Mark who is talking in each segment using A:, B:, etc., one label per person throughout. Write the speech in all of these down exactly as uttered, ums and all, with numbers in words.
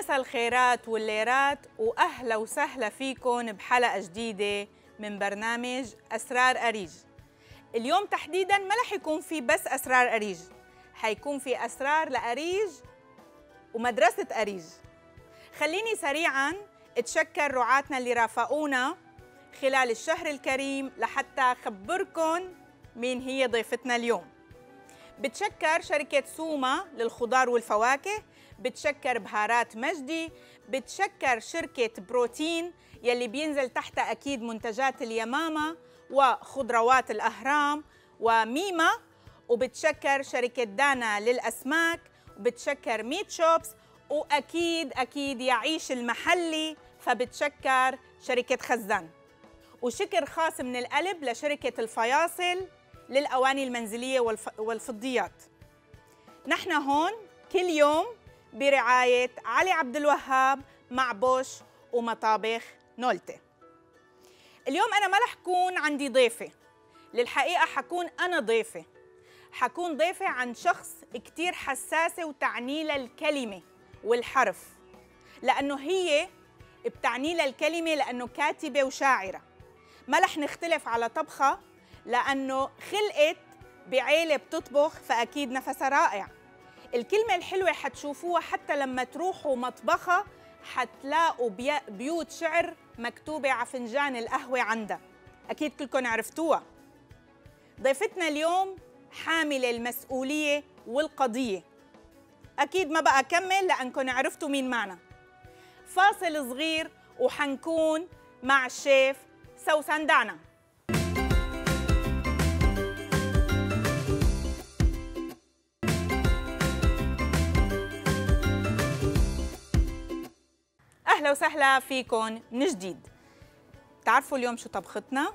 A: مساء الخيرات والليرات، وأهلا وسهلا فيكم بحلقة جديدة من برنامج أسرار أريج. اليوم تحديداً ما رح يكون في بس أسرار أريج، حيكون في أسرار لأريج ومدرسة أريج. خليني سريعاً اتشكر رعاتنا اللي رافقونا خلال الشهر الكريم لحتى أخبركم مين هي ضيفتنا اليوم. بتشكر شركة سوما للخضار والفواكه، بتشكر بهارات مجدي، بتشكر شركة بروتين يلي بينزل تحتها أكيد منتجات اليمامة وخضروات الأهرام وميما، وبتشكر شركة دانا للأسماك، وبتشكر ميت شوبس، وأكيد أكيد يعيش المحلي فبتشكر شركة خزان. وشكر خاص من القلب لشركة الفياصل للأواني المنزلية والفضيات. نحن هون كل يوم برعاية علي عبد الوهاب مع بوش ومطابخ نولتي. اليوم أنا ما رح كون عندي ضيفة، للحقيقة حكون أنا ضيفة، حكون ضيفة عن شخص كتير حساسة وتعني لها الكلمة والحرف، لأنه هي بتعني لها الكلمة لأنه كاتبة وشاعرة. ما رح نختلف على طبخة لأنه خلقت بعيلة بتطبخ فأكيد نفسها رائع. الكلمة الحلوة حتشوفوها حتى لما تروحوا مطبخها، حتلاقوا بيوت شعر مكتوبة على فنجان القهوة عندها، أكيد كلكم عرفتوها. ضيفتنا اليوم حاملة المسؤولية والقضية، أكيد ما بقى أكمل لأنكم عرفتوا مين معنا. فاصل صغير وحنكون مع الشيف سوسن دانا. أهلا وسهلا فيكم من جديد. بتعرفوا اليوم شو طبختنا؟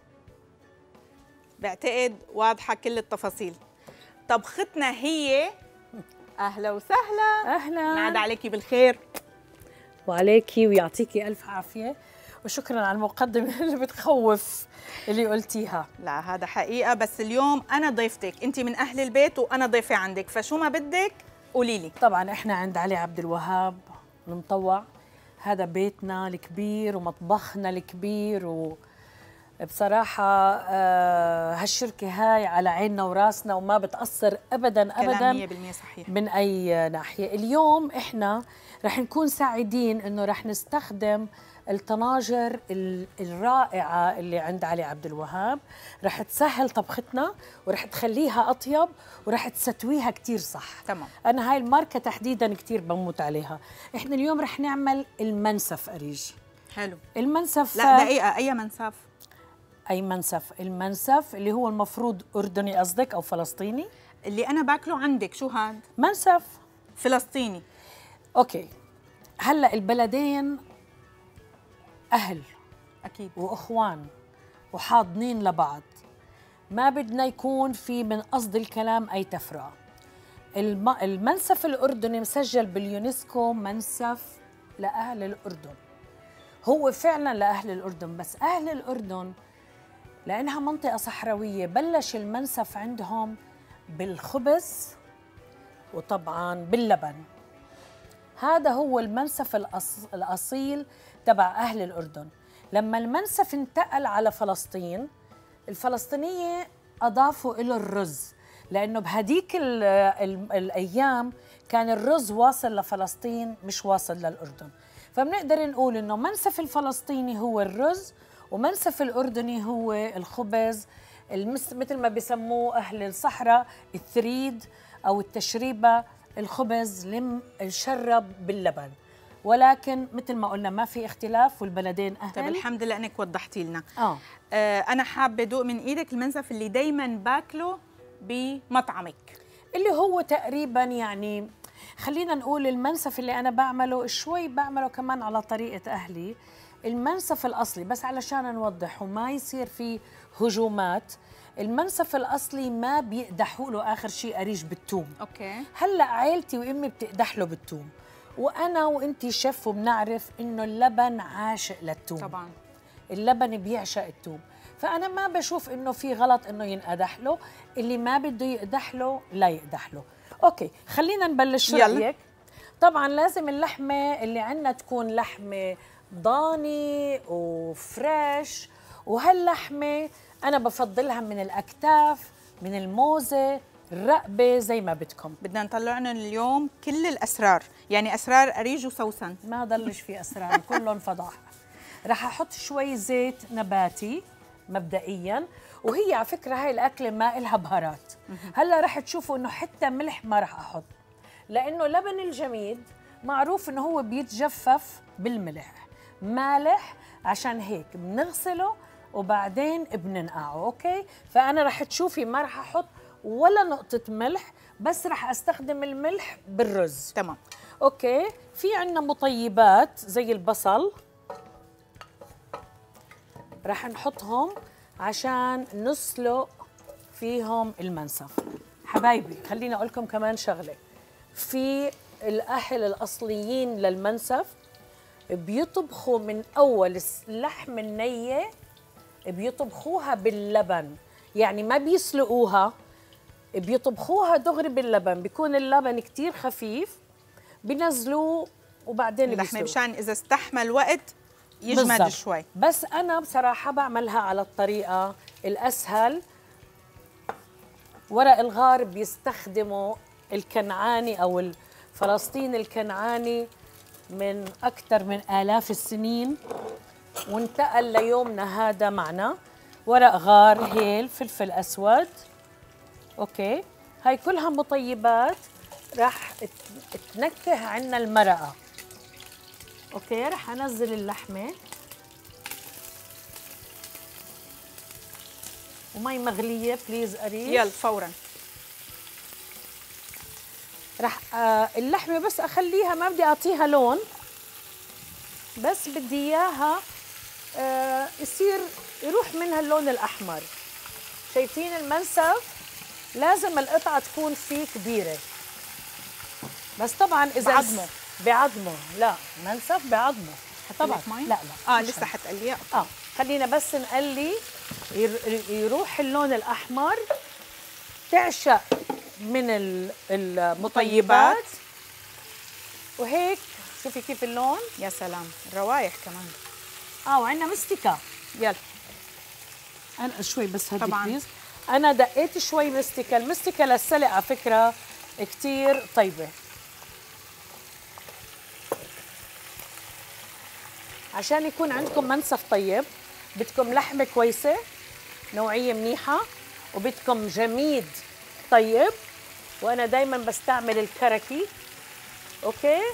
A: بعتقد واضحة كل التفاصيل. طبختنا هي أهلا وسهلا.
B: أهلا،
A: نعاد عليكي بالخير.
B: وعليكي ويعطيكي ألف عافية، وشكرا على المقدمة اللي بتخوف اللي قلتيها.
A: لا هذا حقيقة، بس اليوم أنا ضيفتك، أنت من أهل البيت وأنا ضيفة عندك، فشو ما بدك قولي لي.
B: طبعا إحنا عند علي عبد الوهاب المطوع، هذا بيتنا الكبير ومطبخنا الكبير، وبصراحة آه هالشركة هاي على عيننا وراسنا وما بتقصر أبداً أبداً
A: مية بالمية صحيح
B: من أي ناحية. اليوم إحنا رح نكون سعيدين إنه رح نستخدم الطناجر الرائعة اللي عند علي عبد الوهاب، رح تسهل طبختنا ورح تخليها أطيب ورح تستويها كتير صح.
A: تمام.
B: أنا هاي الماركة تحديداً كتير بموت عليها. إحنا اليوم رح نعمل المنسف أريج.
A: حلو.
B: المنسف
A: لا دقيقة، أي منسف؟
B: أي منسف؟ المنسف اللي هو المفروض أردني قصدك أو فلسطيني؟
A: اللي أنا باكله عندك شو هاد؟
B: منسف
A: فلسطيني.
B: أوكي. هلأ البلدين أهل
A: أكيد
B: وأخوان وحاضنين لبعض، ما بدنا يكون في من قصد الكلام أي تفرقة. الم... المنسف الأردني مسجل باليونسكو منسف لأهل الأردن، هو فعلا لأهل الأردن، بس أهل الأردن لأنها منطقة صحراوية بلش المنسف عندهم بالخبز وطبعا باللبن. هذا هو المنسف الأص... الأصيل تبع أهل الأردن. لما المنسف انتقل على فلسطين، الفلسطينية أضافوا إله الرز، لأنه بهديك ال ال الأيام كان الرز واصل لفلسطين مش واصل للأردن، فبنقدر نقول إنه منسف الفلسطيني هو الرز ومنسف الأردني هو الخبز، مثل ما بيسموه أهل الصحراء الثريد أو التشريبة، الخبز المشرب باللبن. ولكن مثل ما قلنا ما في اختلاف والبلدين أهل.
A: طيب الحمد لله انك وضحتي لنا.
B: آه.
A: آه انا حابه ادوق من ايدك المنسف اللي دايما باكله بمطعمك،
B: اللي هو تقريبا يعني خلينا نقول المنسف اللي انا بعمله شوي بعمله كمان على طريقه اهلي، المنسف الاصلي، بس علشان نوضح وما يصير في هجومات. المنسف الاصلي ما بيقدحوا له اخر شيء أريج بالثوم.
A: اوكي.
B: هلا عائلتي وامي بتقدح له بالثوم، وانا وانتي شيف وبنعرف انه اللبن عاشق للثوم.
A: طبعا
B: اللبن بيعشق الثوم، فانا ما بشوف انه في غلط انه ينقدح له، اللي ما بده يقدح له لا يقدح له. اوكي خلينا نبلش. شو رايك؟ طبعا لازم اللحمه اللي عندنا تكون لحمه ضاني وفريش، وهاللحمه انا بفضلها من الاكتاف، من الموزه، الرقبه، زي ما بدكم.
A: بدنا نطلع لهم اليوم كل الاسرار، يعني اسرار اريج وسوسن.
B: ما ضلش في اسرار، كلهم فضاحه. رح احط شوي زيت نباتي مبدئيا، وهي على فكره هاي الاكله ما إلها بهارات. هلا رح تشوفوا انه حتى ملح ما رح احط، لانه لبن الجميد معروف انه هو بيتجفف بالملح. مالح، عشان هيك بنغسله وبعدين بننقعه. اوكي، فانا رح تشوفي ما رح احط ولا نقطه ملح، بس رح استخدم الملح بالرز.
A: تمام.
B: اوكي، في عندنا مطيبات زي البصل رح نحطهم عشان نسلق فيهم المنسف. حبايبي خليني اقول لكم كمان شغله، في الاهل الاصليين للمنسف بيطبخوا من اول اللحم النيه، بيطبخوها باللبن، يعني ما بيسلقوها، بيطبخوها دغري باللبن. بيكون اللبن كتير خفيف، بينزلوه وبعدين
A: اللحمه
B: بيسلقوه
A: مشان اذا استحمل وقت يجمد
B: بالزبط.
A: شوي.
B: بس انا بصراحه بعملها على الطريقه الاسهل. ورق الغار بيستخدموا الكنعاني او الفلسطيني الكنعاني من اكثر من آلاف السنين، وانتقل ليومنا هذا معنا. ورق غار، هيل، فلفل اسود. اوكي، هاي كلها مطيبات راح تنكه عنا المرقه. اوكي، راح انزل اللحمه ومي مغليه بليز قريب.
A: يلا فورا.
B: راح آه اللحمه بس اخليها، ما بدي اعطيها لون، بس بدي اياها آه يصير يروح منها اللون الاحمر. شايفين المنسف؟ لازم القطعه تكون فيه كبيره، بس طبعا اذا
A: بعظمه
B: بعظمه لا، منسف بعظمه طبعا.
A: مي؟
B: لا لا
A: اه لسه حتقليها.
B: اه خلينا بس نقلي يروح اللون الاحمر. تعشق من المطيبات وهيك. شوفي كيف اللون،
A: يا سلام، الروايح كمان.
B: اه وعندنا مستكه.
A: يلا
B: انا شوي بس هدي
A: طبعا
B: بليز. انا دقيت شوي مستكه. المستكه للسلق على فكره كتير طيبه، عشان يكون عندكم منسف طيب. بدكم لحمه كويسه نوعيه منيحه، وبدكم جميد طيب، وانا دايما بستعمل الكركي. اوكي،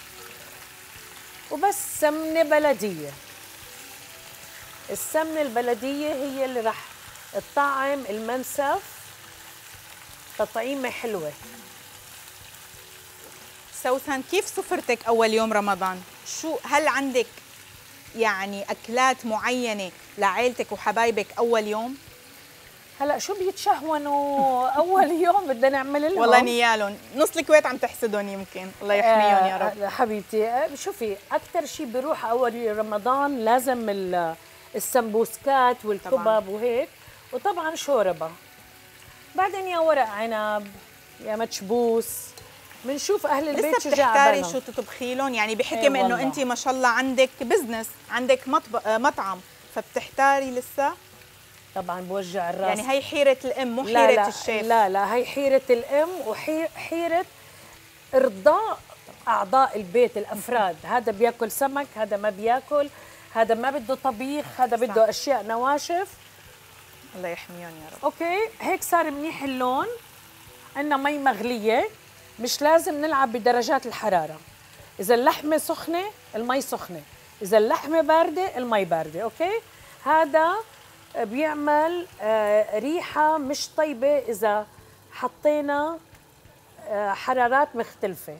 B: وبس سمنه بلديه. السمنه البلديه هي اللي رح تطعم المنسف تطعيمه حلوه.
A: سوسن، كيف سفرتك اول يوم رمضان؟ شو هل عندك يعني اكلات معينه لعائلتك وحبايبك اول يوم؟
B: هلا شو بيتشهونوا اول يوم بدنا نعمل لهم؟
A: والله نيالهم، نص الكويت عم تحسدهم يمكن، الله يحميهم يا رب.
B: آه حبيبتي، آه شوفي اكثر شيء بيروح اول رمضان لازم السمبوسكات والكبب طبعاً. وهيك، وطبعا شوربه، بعدين يا ورق عنب يا متشبوس. بنشوف اهل البيت
A: لسه
B: شو جا
A: بتحتاري
B: عبالهم.
A: شو تطبخي لهم؟ يعني بحكم انه انت ما شاء الله عندك بزنس، عندك مطعم، فبتحتاري لسه؟
B: طبعا بوجع الراس.
A: يعني هي حيرة الام مو حيرة
B: لا لا
A: الشيف.
B: لا لا، هي حيرة الام وحيرة ارضاء اعضاء البيت الافراد. هذا بياكل سمك، هذا ما بياكل، هذا ما بده طبيخ، هذا بده اشياء نواشف.
A: الله يحميهم يا رب.
B: اوكي، هيك صار منيح اللون. عندنا مي مغلية، مش لازم نلعب بدرجات الحرارة. اذا اللحمة سخنة المي سخنة، اذا اللحمة باردة المي باردة. اوكي، هذا بيعمل ريحة مش طيبة إذا حطينا حرارات مختلفة.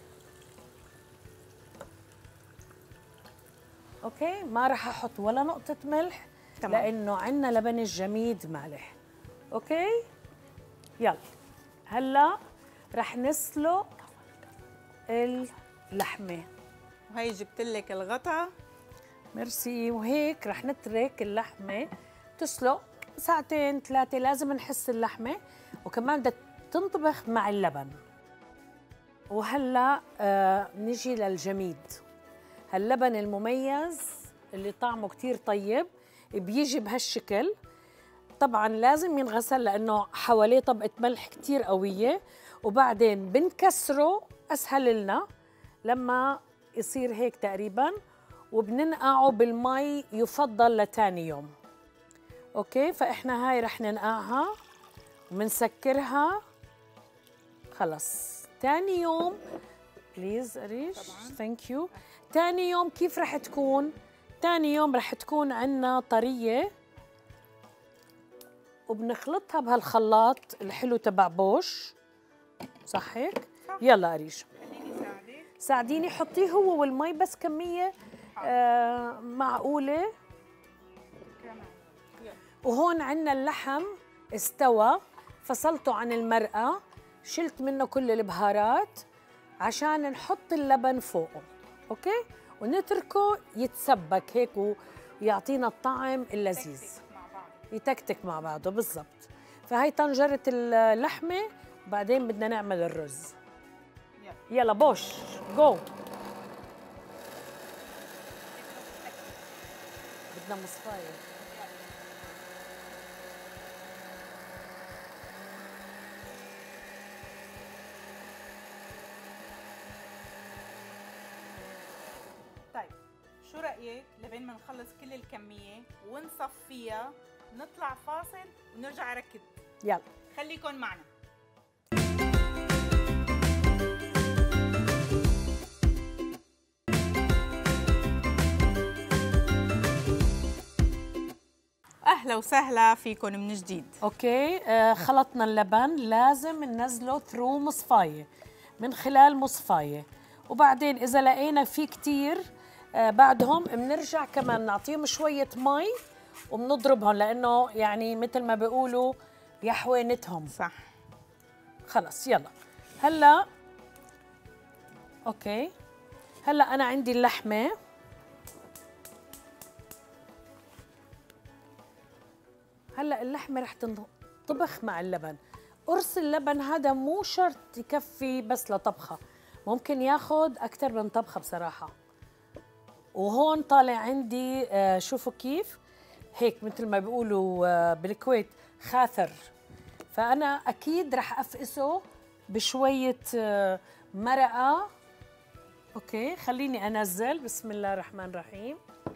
B: أوكي، ما راح أحط ولا نقطة ملح تمام. لأنه عندنا لبن الجميد مالح. أوكي، يلا هلا راح نسلق اللحمة.
A: وهي جبت لك الغطا.
B: ميرسي. وهيك راح نترك اللحمة تسلق ساعتين ثلاثة. لازم نحس اللحمة، وكمان بدها تنطبخ مع اللبن. وهلا آه نجي للجميد. هاللبن المميز اللي طعمه كتير طيب بيجي بهالشكل. طبعا لازم ينغسل لانه حواليه طبقه ملح كتير قويه، وبعدين بنكسره اسهل لنا لما يصير هيك تقريبا، وبننقعه بالمي يفضل لتاني يوم. اوكي، فاحنا هاي رح ننقعها ومنسكرها. خلص تاني يوم بليز اريش ثانك يو. تاني يوم كيف رح تكون؟ تاني يوم رح تكون عنا طريه، وبنخلطها بهالخلاط الحلو تبع بوش. صح هيك؟ صح. يلا اريش
A: خليني ساعدك.
B: ساعديني، حطيه هو والمي بس كميه آه معقوله. وهون عنا اللحم استوى، فصلته عن المرقه، شلت منه كل البهارات عشان نحط اللبن فوقه. اوكي، ونتركه يتسبك هيك ويعطينا الطعم اللذيذ، يتكتك مع بعضه بالضبط. فهي طنجرة اللحمة، وبعدين بدنا نعمل الرز. يلا بوش جو. بدنا مصفاية.
A: طيب شو رأيك لبين ما نخلص كل الكمية ونصفيها نطلع فاصل ونرجع ركض؟
B: يلا
A: خليكن معنا. اهلا وسهلا فيكم من جديد.
B: اوكي، آه خلطنا اللبن، لازم ننزله ثرو مصفايه، من خلال مصفايه، وبعدين اذا لقينا في كتير آه بعدهم بنرجع كمان نعطيهم شويه مي وبنضربهم، لانه يعني مثل ما بيقولوا يا حوينتهم.
A: صح.
B: خلص يلا هلا. اوكي، هلا انا عندي اللحمه. هلا اللحمه رح تنطبخ مع اللبن. قرص اللبن هذا مو شرط يكفي بس لطبخه، ممكن ياخذ اكثر من طبخه بصراحه. وهون طالع عندي آه شوفوا كيف هيك مثل ما بيقولوا آه بالكويت خاثر، فانا اكيد رح افقسه بشويه آه مرقه. اوكي، خليني انزل. بسم الله الرحمن الرحيم.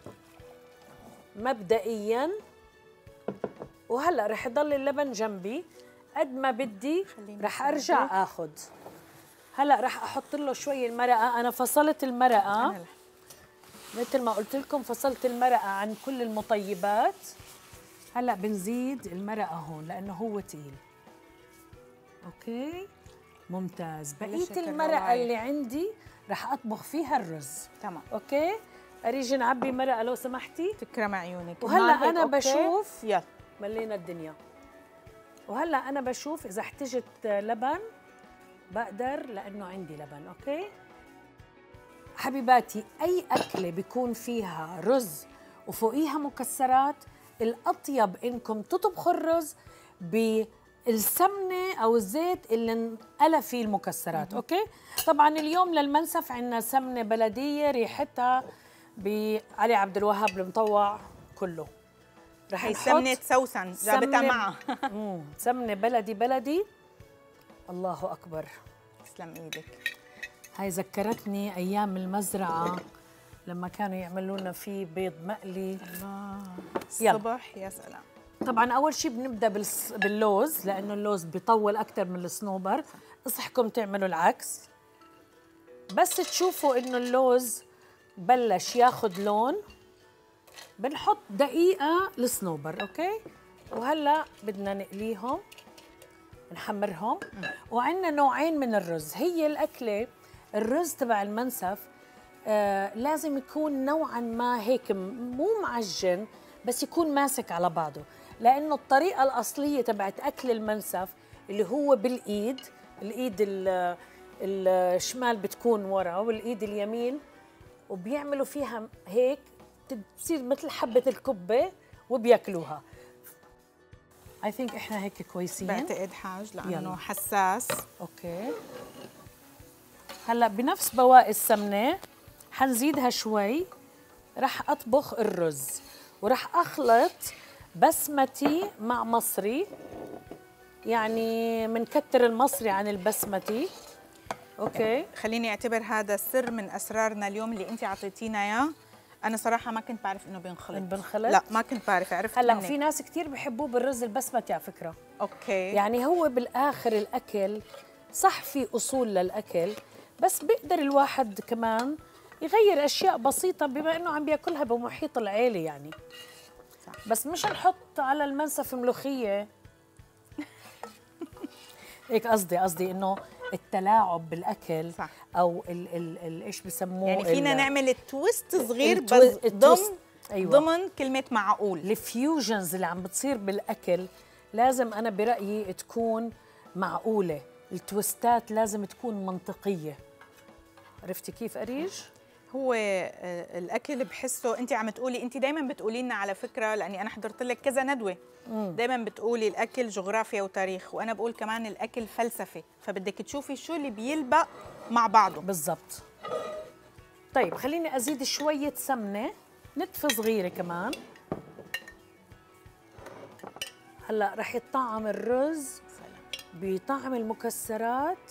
B: مبدئيا، وهلا رح يضل اللبن جنبي قد ما بدي، رح ارجع اخذ. هلا رح احط له شوي المرقه. انا فصلت المرقه مثل ما قلت لكم، فصلت المرقه عن كل المطيبات. هلا بنزيد المرقه هون لانه هو تقيل. اوكي ممتاز. بقيه المرقه اللي عندي رح اطبخ فيها الرز.
A: تمام.
B: اوكي، اريج نعبي مرقه لو سمحتي.
A: تكرم عيونك.
B: وهلا انا أوكي. بشوف
A: يلا
B: ملينا الدنيا. وهلا انا بشوف اذا احتجت لبن بقدر، لانه عندي لبن. اوكي حبيباتي، اي اكله بيكون فيها رز وفوقيها مكسرات، الاطيب انكم تطبخوا الرز بالسمنه او الزيت اللي انقلى فيه المكسرات. اوكي، طبعا اليوم للمنسف عندنا سمنه بلديه ريحتها بعلي عبد الوهاب المطوع كله.
A: رح هي سمنه سوسن جابتها معها.
B: سمنه بلدي بلدي. الله اكبر،
A: تسلم ايدك.
B: هاي ذكرتني ايام المزرعه لما كانوا يعملوا لنا فيه بيض مقلي.
A: الله الصبح يا سلام.
B: طبعا اول شيء بنبدا باللوز، لانه اللوز بيطول اكثر من الصنوبر. انصحكم تعملوا العكس. بس تشوفوا انه اللوز بلش ياخذ لون بنحط دقيقه الصنوبر. اوكي، وهلا بدنا نقليهم نحمرهم. وعندنا نوعين من الرز. هي الاكله الرز تبع المنسف آه لازم يكون نوعا ما هيك مو معجن، بس يكون ماسك على بعضه، لانه الطريقه الاصليه تبعت اكل المنسف اللي هو بالايد، الايد الشمال بتكون ورا والايد اليمين، وبيعملوا فيها هيك بتصير مثل حبه الكبه وبياكلوها. اي ثينك احنا هيك كويسين.
A: بعتقد حاج لانه يلا. حساس.
B: اوكي هلا بنفس بواقي السمنه حنزيدها شوي. رح اطبخ الرز ورح اخلط بسمتي مع مصري، يعني منكتر المصري عن البسمتي. اوكي،
A: خليني اعتبر هذا سر من اسرارنا اليوم اللي انت اعطيتينا اياه. انا صراحه ما كنت بعرف انه بينخلط.
B: بنخلط؟
A: لا ما كنت بعرف، عرفت
B: هلا
A: منك.
B: في ناس كثير بحبوه بالرز البسمتي على فكره.
A: اوكي،
B: يعني هو بالاخر الاكل صح في اصول للاكل، بس بيقدر الواحد كمان يغير اشياء بسيطه بما انه عم بياكلها بمحيط العيله يعني. صح. بس مش نحط على المنسف ملوخيه. هيك قصدي قصدي انه التلاعب بالاكل.
A: صح.
B: او ال ال ال ايش بسموه،
A: يعني فينا نعمل تويست صغير
B: التو...
A: بس
B: التوست.
A: ضمن
B: أيوة.
A: ضمن كلمه معقول.
B: الفيوجنز اللي عم بتصير بالاكل لازم انا برايي تكون معقوله، التويستات لازم تكون منطقيه. عرفتي كيف أريج؟
A: هو الاكل بحسه، انت عم تقولي، انت دائما بتقولي لنا على فكره، لاني انا حضرت لك كذا ندوه، دائما بتقولي الاكل جغرافيا وتاريخ، وانا بقول كمان الاكل فلسفه، فبدك تشوفي شو اللي بيلبق مع بعضه.
B: بالضبط. طيب خليني ازيد شويه سمنه، نتفه صغيره كمان. هلا رح يطعم الرز بطعم المكسرات.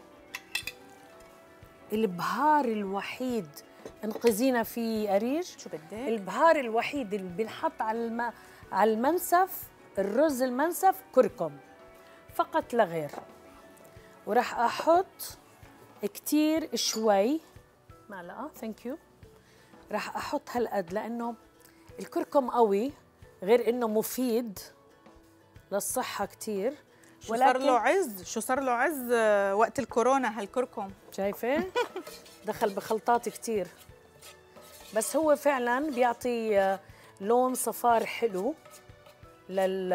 B: البهار الوحيد انقذينا فيه أريج.
A: شو بدك؟
B: البهار الوحيد اللي بينحط على الم... على المنسف، الرز المنسف، كركم فقط لا غير. وراح احط كتير شوي، معلقه، ثانك يو. راح احط هالقد لانه الكركم قوي، غير انه مفيد للصحه كتير.
A: شو صار له عز، شو صار له عز وقت الكورونا هالكركم.
B: شايفه؟ دخل بخلطات كتير، بس هو فعلا بيعطي لون صفار حلو لل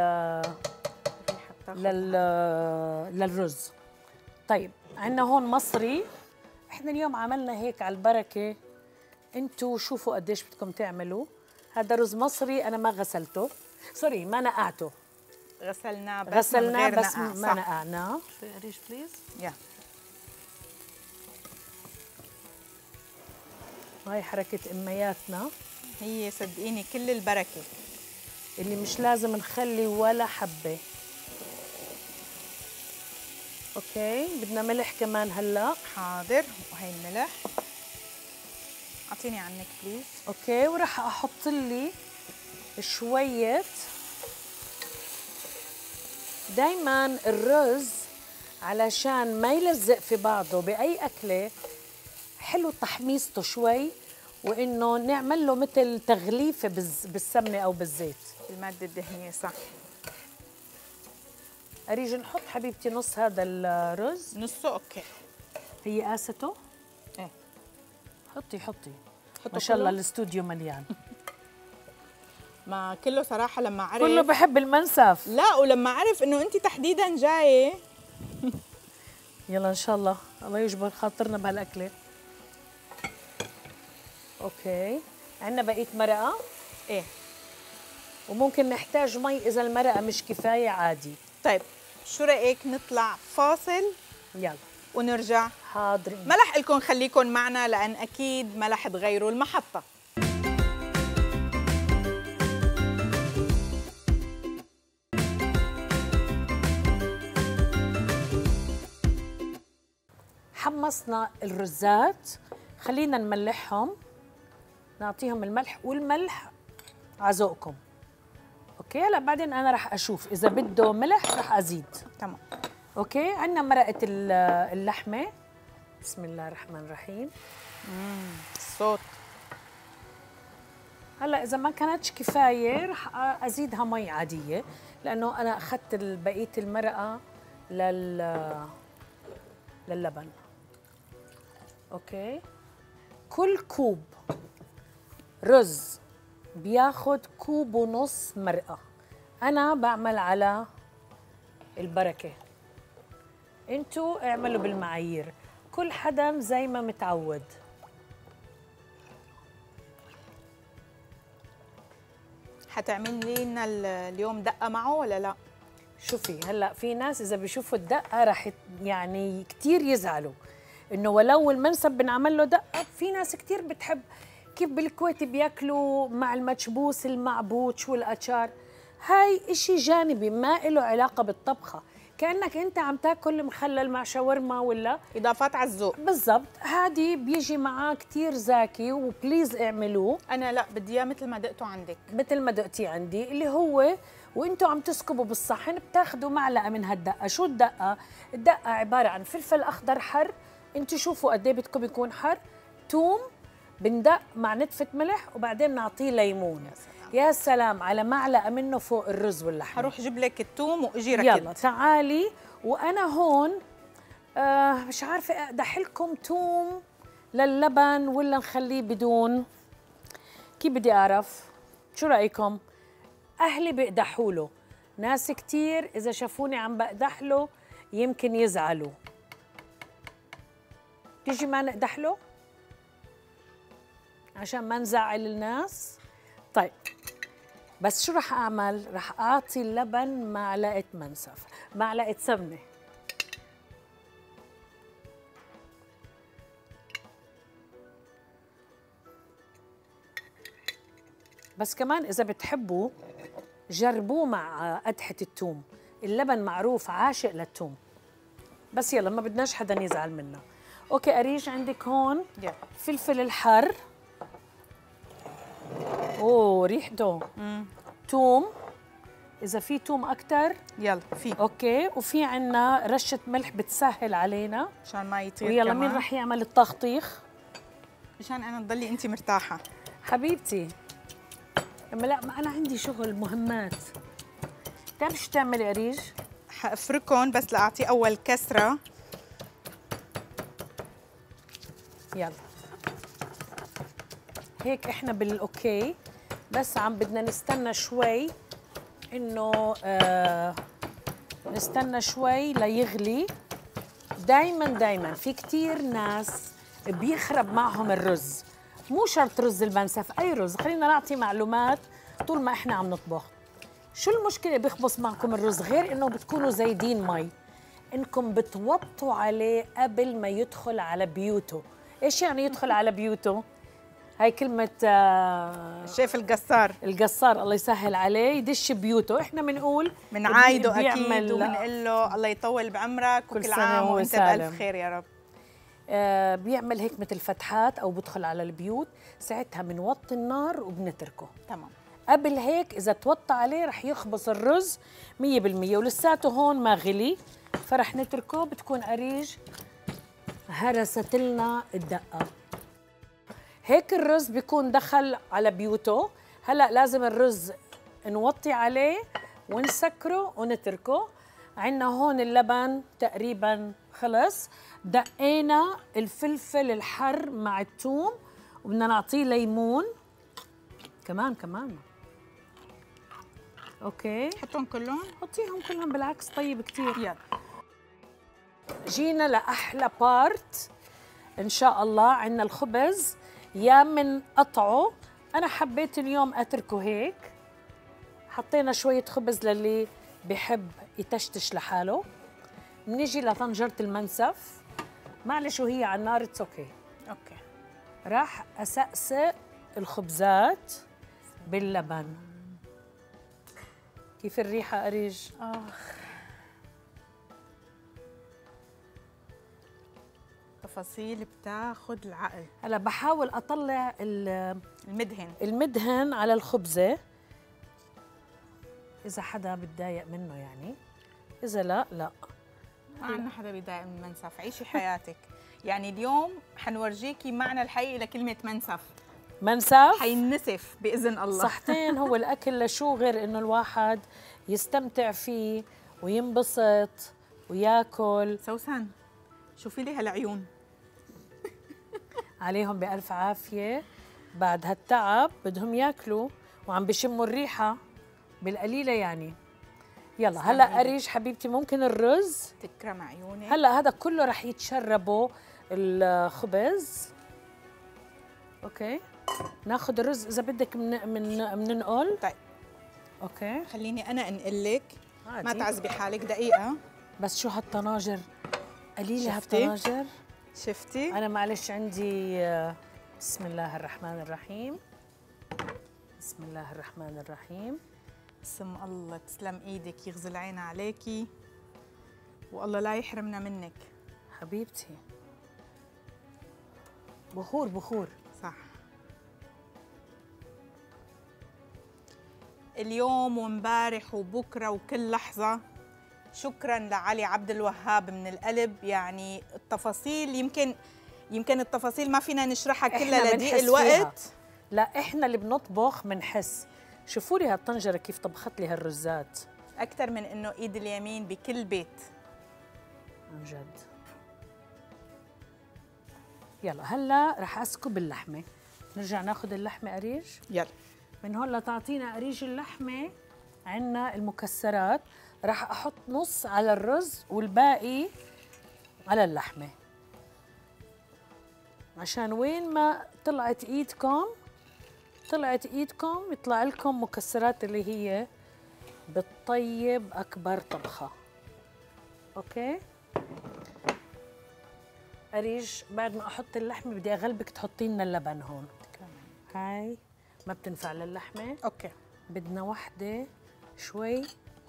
B: لل للرز. طيب عندنا هون مصري، احنا اليوم عملنا هيك على البركه، انتوا شوفوا قديش بدكم تعملوا. هذا رز مصري انا ما غسلته، سوري ما نقعته.
A: غسلناه بس
B: غسلناه
A: من
B: بس
A: نقع.
B: ما نقعناه.
A: شوي قريش بليز. يا
B: هاي حركة امياتنا،
A: هي صدقيني كل البركة،
B: اللي مش لازم نخلي ولا حبة. اوكي، بدنا ملح كمان هلا.
A: حاضر، وهي الملح اعطيني عنك بليز.
B: اوكي، وراح احط لي شوية. دايما الرز علشان ما يلزق في بعضه باي اكله حلو تحميصته شوي، وانه نعمل له مثل تغليفه بالسمنه او بالزيت،
A: الماده الدهنيه. صح.
B: اريج نحط حبيبتي نص هذا الرز.
A: نصه اوكي.
B: هي قاسته؟
A: ايه
B: حطي حطي، ما شاء الله الاستوديو مليان.
A: ما كله صراحه لما عرف
B: كله بحب المنسف.
A: لا، ولما عرف انه انت تحديدا جايه.
B: يلا ان شاء الله الله يجبر خاطرنا بهالاكله. اوكي، عندنا بقيه مرقه.
A: ايه،
B: وممكن نحتاج مي اذا المرقه مش كفايه عادي.
A: طيب شو رايك نطلع فاصل؟
B: يلا
A: ونرجع.
B: حاضرين.
A: ما رح لكم خليكم معنا، لان اكيد ما رح تغيروا المحطه.
B: حمصنا الرزات، خلينا نملحهم، نعطيهم الملح، والملح على ذوقكم. اوكي، هلا بعدين انا رح اشوف اذا بده ملح رح ازيد.
A: تمام.
B: اوكي، عندنا مرقه اللحمه. بسم الله الرحمن الرحيم.
A: امم الصوت.
B: هلا اذا ما كانتش كفايه رح ازيدها مي عاديه، لانه انا اخذت بقيه المرقه لل للبن. اوكي، كل كوب رز بياخد كوب ونص مرقه. انا بعمل على البركه، انتوا اعملوا بالمعايير، كل حدا زي ما متعود.
A: حتعملي لنا اليوم دقه معه ولا لا؟
B: شوفي هلا في ناس اذا بيشوفوا الدقه رح يعني كثير يزعلوا، انه ولو المنسف بنعمل له دقه، في ناس كثير بتحب كيف بالكويت بياكلوا مع المكبوس المعبوش والأشار. هاي إشي جانبي ما له علاقة بالطبخة، كأنك أنت عم تاكل مخلل مع شاورما ولا
A: إضافات على الذوق.
B: بالضبط، هادي بيجي معاه كتير زاكي وبليز اعملوه.
A: أنا لا بدي إياه مثل ما دقته عندك،
B: مثل ما دقتي عندي، اللي هو وانتوا عم تسكبوا بالصحن بتاخدوا معلقة من هالدقة. شو الدقة؟ الدقة عبارة عن فلفل أخضر حر، انتوا شوفوا قد ايه بدكم يكون حر، توم بندق مع نتفة ملح وبعدين بنعطيه ليمون. يا سلام. يا سلام على معلقة منه فوق الرز واللحمة.
A: حروح جيب لك التوم واجي ركض.
B: يلا تعالي. وأنا هون آه مش عارفة أقدح لكم توم للبن ولا نخليه بدون، كيف بدي أعرف؟ شو رأيكم؟ أهلي بيقدحوا له، ناس كتير إذا شافوني عم بقدح له يمكن يزعلوا. تيجي ما نقدح له عشان ما نزعل الناس. طيب بس شو رح أعمل؟ رح أعطي اللبن معلقة منسف، معلقة سمنة. بس كمان إذا بتحبوا جربوه مع قدحة الثوم، اللبن معروف عاشق للثوم. بس يلا ما بدناش حدا يزعل منا. اوكي أريج عندك هون
A: yeah.
B: فلفل الحر، اوه ريحته ثوم، إذا في ثوم أكتر
A: يلا في.
B: اوكي. وفي عنا رشة ملح بتسهل علينا
A: مشان ما يطير.
B: ويلا
A: كمان.
B: مين رح يعمل التخطيخ؟
A: مشان أنا تضلي أنت مرتاحة
B: حبيبتي. اما لا ما انا عندي شغل مهمات. بتعرفي شو تعملي أريج؟
A: حأفركهم بس لأعطيه أول كسرة.
B: يلا هيك احنا بالاوكي، بس عم بدنا نستنى شوي انه آه نستنى شوي ليغلي. دايما دايما في كتير ناس بيخرب معهم الرز، مو شرط رز المنسف، اي رز. خلينا نعطي معلومات طول ما احنا عم نطبخ. شو المشكله بيخبص معكم الرز غير انه بتكونوا زايدين مي؟ انكم بتوطوا عليه قبل ما يدخل على بيوته. ايش يعني يدخل على بيوته؟ هاي كلمة آه
A: الشيف القصار
B: القصار الله يسهل عليه يدش بيوته. احنا بنقول
A: بنعايده اكيد وبنقول له الله يطول بعمرك وكل عام وانت بألف خير يا رب.
B: آه بيعمل هيك مثل فتحات او بدخل على البيوت، ساعتها بنوطي النار وبنتركه.
A: تمام.
B: قبل هيك اذا توطى عليه رح يخبص الرز مية بالمية ولساته هون ما غلي، فرح نتركه. بتكون أريج هرست لنا الدقة. هيك الرز بيكون دخل على بيوته. هلا لازم الرز نوطي عليه ونسكره ونتركه. عندنا هون اللبن تقريبا خلص، دقينا الفلفل الحر مع الثوم وبدنا نعطيه ليمون كمان كمان. اوكي
A: حطهم كلهم،
B: حطيهم كلهم بالعكس طيب كتير.
A: يلا
B: جينا لأحلى بارت إن شاء الله. عندنا الخبز يا من قطعه، أنا حبيت اليوم أتركه هيك. حطينا شوية خبز للي بحب يتشتش لحاله. بنيجي لطنجرة المنسف، معلش وهي على النار اتس اوكي.
A: اوكي.
B: راح أسقسق الخبزات باللبن. كيف الريحة أريج؟
A: اخ تفاصيل بتاخد العقل.
B: هلا بحاول أطلع المدهن المدهن على الخبزة إذا حدا بتضايق منه يعني، إذا لا لا
A: ما عندنا حدا بيضايق من المنسف. عيشي حياتك. يعني اليوم حنورجيكي معنى الحقيقي لكلمة منسف.
B: منسف
A: حينسف بإذن الله.
B: صحتين. هو الأكل لشو غير إنه الواحد يستمتع فيه وينبسط وياكل.
A: سوسن شوفي لي هالعيون
B: عليهم بألف عافية. بعد هالتعب بدهم ياكلوا وعم بشموا الريحة بالقليلة يعني. يلا هلا أريج حبيبتي ممكن الرز
A: تكرم عيوني.
B: هلا هذا كله رح يتشربوا الخبز. اوكي ناخذ الرز اذا بدك من من بننقل.
A: طيب
B: اوكي
A: خليني انا انقل لك ما
B: عادي.
A: تعذبي حالك دقيقة.
B: بس شو هالطناجر قليلة
A: شفتي؟
B: هالطناجر.
A: شفتي؟
B: انا معلش عندي آه، بسم الله الرحمن الرحيم. بسم الله الرحمن الرحيم.
A: بسم الله، تسلم ايدك، يغزل عينها عليكي والله لا يحرمنا منك
B: حبيبتي. بخور بخور.
A: صح. اليوم وامبارح وبكره وكل لحظه شكرا لعلي عبد الوهاب من القلب. يعني التفاصيل يمكن يمكن التفاصيل ما فينا نشرحها كلها لضيق الوقت فيها.
B: لا احنا اللي بنطبخ بنحس. شوفوا لي هالطنجره كيف طبخت لي هالرزات
A: اكثر من انه ايد اليمين بكل بيت
B: عن جد. يلا هلا رح اسكب اللحمه. نرجع ناخذ اللحمه قريج.
A: يلا
B: من هون لتعطينا قريج اللحمه عنا المكسرات. رح احط نص على الرز والباقي على اللحمه، عشان وين ما طلعت ايدكم طلعت ايدكم يطلع لكم مكسرات اللي هي بتطيب اكبر طبخه. اوكي قريج، بعد ما احط اللحمه بدي اغلبك تحطي لنا اللبن هون. هاي ما بتنفع للحمه.
A: اوكي
B: بدنا وحده شوي.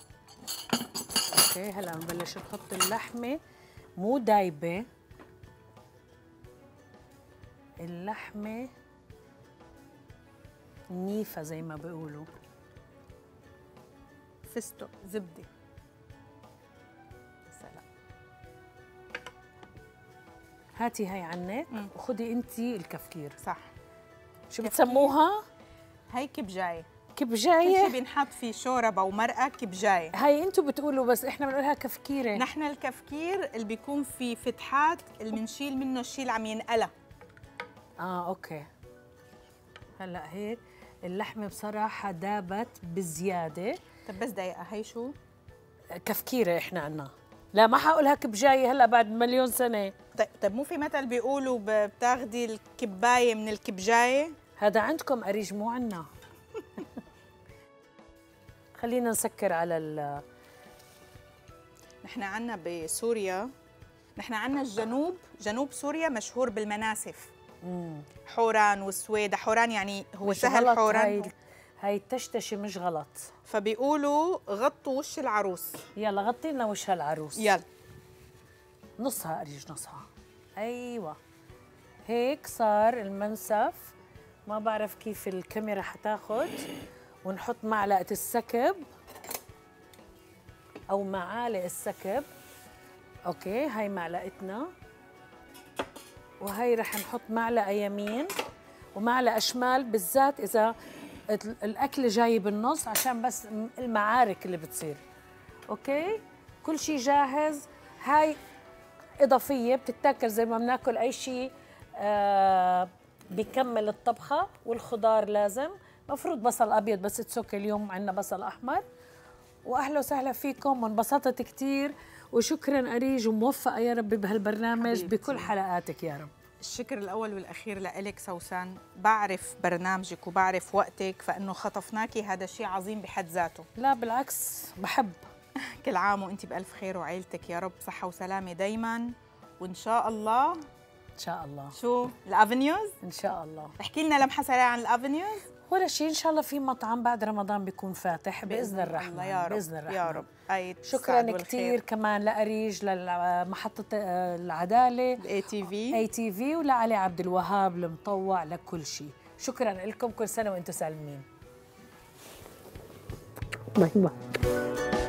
B: اوكي هلا بنبلش نحط اللحمه مو دايبه، اللحمه نيفه زي ما بيقولوا.
A: فستق زبده. سلام.
B: هاتي هاي عنك وخدي انتي الكفكير.
A: صح.
B: شو بتسموها؟
A: هاي كبجايه.
B: كبجايه.
A: كل شيء بينحط فيه شوربه ومرقه كبجايه.
B: هاي انتوا بتقولوا بس احنا بنقولها كفكيره.
A: نحن الكفكير اللي بيكون فيه فتحات اللي بنشيل منه الشيء اللي عم ينقلى.
B: اه اوكي. هلا هيك اللحمه بصراحه دابت بزياده.
A: طب بس دقيقه، هي شو؟
B: كفكيره احنا عنا. لا ما حقولها كبجايه هلا بعد مليون سنه.
A: طيب طيب مو في مثل بيقولوا بتاخدي الكبايه من الكبجايه؟
B: هذا عندكم قريج مو عنا. خلينا نسكر على ال.
A: نحن عنا بسوريا، نحن عنا الجنوب، جنوب سوريا مشهور بالمناسف.
B: مم.
A: حوران والسويدة. حوران يعني هو
B: مش
A: سهل
B: غلط.
A: حوران.
B: هاي هاي التشتشه مش غلط.
A: فبيقولوا غطوا وش العروس.
B: يلا غطي لنا وش هالعروس.
A: يلا
B: نصها قريج نصها. ايوه هيك صار المنسف. ما بعرف كيف الكاميرا حتاخد. ونحط معلقه السكب او معالق السكب. اوكي هاي معلقتنا، وهي رح نحط معلقه يمين ومعلقه شمال، بالذات اذا الاكل جاي بالنص عشان بس المعارك اللي بتصير. اوكي كل شيء جاهز. هاي اضافيه بتتاكل زي ما بناكل اي شيء آه بيكمل الطبخه. والخضار لازم مفروض بصل ابيض بس تسوكي، اليوم عندنا بصل احمر. واهلا وسهلا فيكم وانبسطت كثير. وشكرا أريج وموفقه يا رب بهالبرنامج حبيبتي. بكل حلقاتك يا رب.
A: الشكر الأول والأخير لإلك سوسن. بعرف برنامجك وبعرف وقتك، فإنه خطفناكي هذا شيء عظيم بحد ذاته.
B: لا بالعكس بحب.
A: كل عام وأنت بألف خير وعيلتك يا رب صحة وسلامة دايما. وإن شاء الله
B: إن شاء الله.
A: شو الأفنيوز؟
B: إن شاء الله.
A: احكي لنا لمحة سريعة عن الأفنيوز.
B: ولا شيء إن شاء الله في مطعم بعد رمضان بيكون فاتح بإذن الرحمن.
A: يا رب.
B: بإذن الرحمن
A: يا رب.
B: شكرا كثير كمان لأريج لمحطة العدالة
A: اي تي في
B: اي تي في ولعلي عبد الوهاب المطوع لكل شيء. شكرا لكم، كل سنة وانتم سالمين. باي باي.